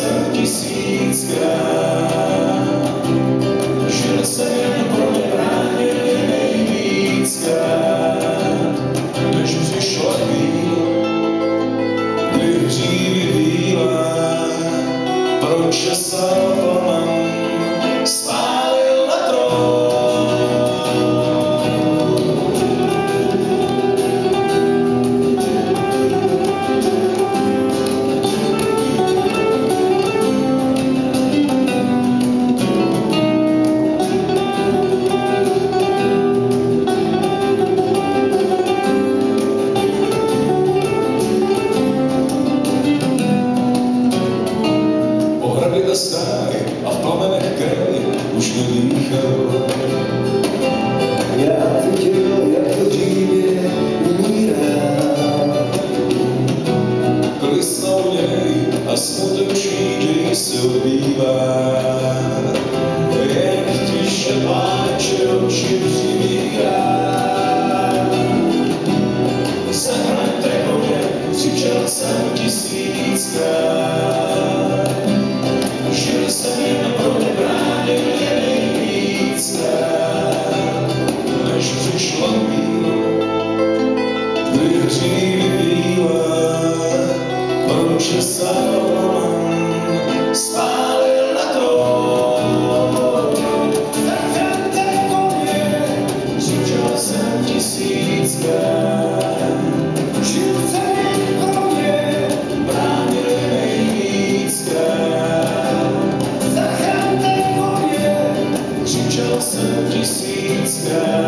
jsem tisíckrát, žil jsem jen pro nebránil nejvíckrát, než přišla chvíle, kdy hříví bílé, proč je Salomon spálil na trón. Stály a v plamenech kraj už nedýchal. Já viděl, jak to dříve umírá. Klisnou něj a smuteční děj se odbývá. Jak tiše pláče oči přivírá. Zahraňte koně, křičel jsem tisíckrát. Žil jsem jen pro nebránil nejvíckrát, než přišla chvíle, kdy hříví bílé, proč je Salomon spálil na trón. Zachraňte koně, křičel jsem tisíckrát, žil jsem jen pro ně, bránil nejvíckrát. Křičel jsem tisíckrát.